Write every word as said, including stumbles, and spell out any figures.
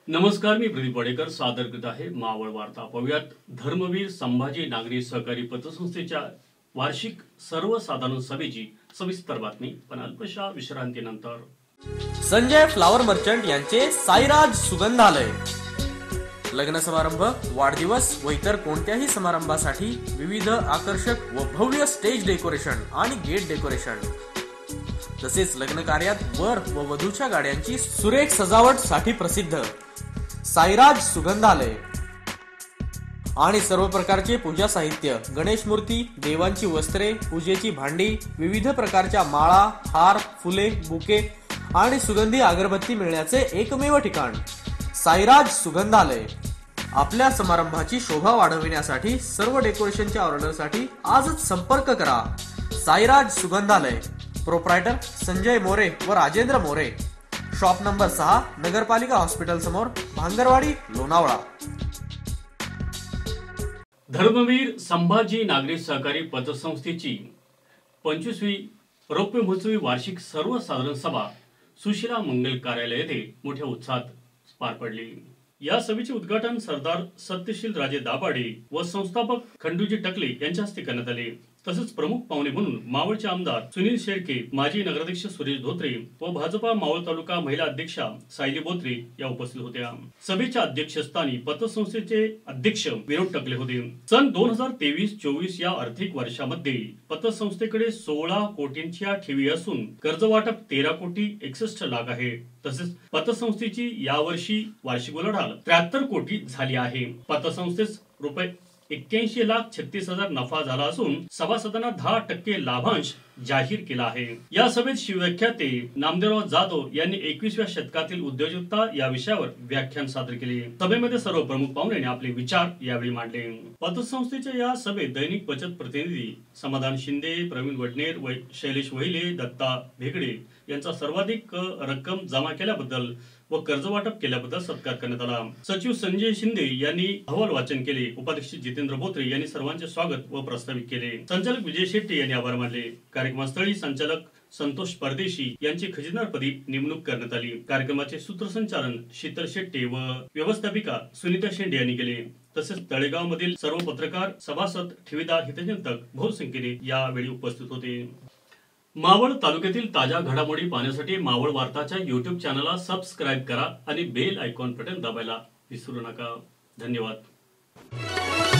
नमस्कार, मी प्रदीप वाडेकर सादर करत आहे मावळ वार्ता. पाहूयात धर्मवीर संभाजी नागरी सहकारी पतसंस्थेच्या वार्षिक सर्वसाधारण सभेची सविस्तर बातमी, पण अल्पशा विश्रांतीनंतर. संजय फ्लावर मर्चंट यांचे साईराज सुगंधालय. लग्न समारंभ, वाढदिवस व इतर कोणत्याही समारंभासाठी विविध आकर्षक व भव्य स्टेज डेकोरेशन आणि गेट डेकोरेशन, तसेच लग्न कार्यात वर व वधूच्या गाड्यांची सुरेख सजावट साठी प्रसिद्ध साईराज सुगंधालय आणि सर्व प्रकारचे पूजा साहित्य, गणेश मूर्ती, देवांची वस्त्रे, पूजेची भांडी, विविध प्रकारच्या माळा, हार, फुले, बुके आणि सुगंधी अगरबत्ती मिळण्याचे एकमेव ठिकाण साईराज सुगंधालय. आपल्या समारंभाची शोभा वाढविण्यासाठी सर्व डेकोरेशनच्या ऑर्डरसाठी आजच संपर्क करा. साईराज सुगंधालय. प्रोप्रायटर संजय मोरे व राजेंद्र मोरे. शॉप नंबर सहा, नगरपालिका हॉस्पिटल समोर, भांगरवाडी, लोणावळा. धर्मवीर संभाजी नागरी सहकारी पतसंस्थेची पंचवीसवी रौप्य महोत्सवी वार्षिक सर्वसाधारण सभा सुशीला मंगल कार्यालय येथे मोठ्या उत्साहात पार पडली. या सभेचे उद्घाटन सरदार सत्यशील राजे दाभाडे व संस्थापक खंडूजी टकले यांच्या हस्ते करण्यात आले. तसेच प्रमुख पाहुणे म्हणून मावळचे आमदार सुनील शेळके, माजी नगराध्यक्ष सुरेश धोत्रे व भाजपा मावळ तालुका महिला अध्यक्षा सायली बोत्रे या उपस्थित होत्या. सभेच्या अध्यक्षस्थानी पतसंस्थेचे अध्यक्ष विनोद टकले होते. सन दोन हजार तेवीस चोवीस या आर्थिक वर्षामध्ये पतसंस्थेकडे सोळा कोटींच्या ठेवी असून कर्ज वाटप तेरा कोटी एकसष्ट लाख आहे. तसेच पतसंस्थेची यावर्षी वार्षिक उलाढाल त्र्याहत्तर कोटी झाली आहे. पतसंस्थेस रुपये एक्क्याऐंशी लाख छत्तीस हजार नफा झाला असून सभासदांना दहा टक्के लाभांश जाहीर केला आहे. या सभेत शिवव्याख्याते नामदेवराव जाधव यांनी एकविसव्या शतकातील उद्योजकता या विषयावर व्याख्यान सादर केले. सभेमध्ये सर्व प्रमुख पाहुण्यांनी आपले विचार यावेळी मांडले. पतसंस्थेच्या या सभेत दैनिक बचत प्रतिनिधी समाधान शिंदे, प्रवीण वडनेर, शैलेश वहिले, दत्ता भेगडे यांचा सर्वाधिक रक्कम जमा केल्याबद्दल व कर्ज वाटप केल्याबद्दल सत्कार करण्यात आला. सचिव संजय शिंदे यांनी अहवाल वाचन केले. उपाध्यक्ष जितेंद्र बोत्रे यांनी सर्वांचे स्वागत व प्रस्तावित केले. संचालक विजय शेट्टी यांनी आभार मानले. कार्यक्रमस्थळी संचालक संतोष परदेशी यांची खजिनदारपदी नेमणूक करण्यात आली. कार्यक्रमाचे सूत्रसंचालन शीतल शेट्टे व व्यवस्थापिका सुनीता शेंडे यांनी केले. तसेच तळेगाव मधील सर्व पत्रकार, सभासद, ठेवीदार, हितचिंतक बहु संख्येने यावेळी उपस्थित होते. मावळ तालुक्यातील ताज्या घडामोडी पाहण्यासाठी मावळ वार्ताच्या युट्यूब चॅनलला सबस्क्राईब करा आणि बेल आयकॉन बटन दाबायला विसरू नका. धन्यवाद.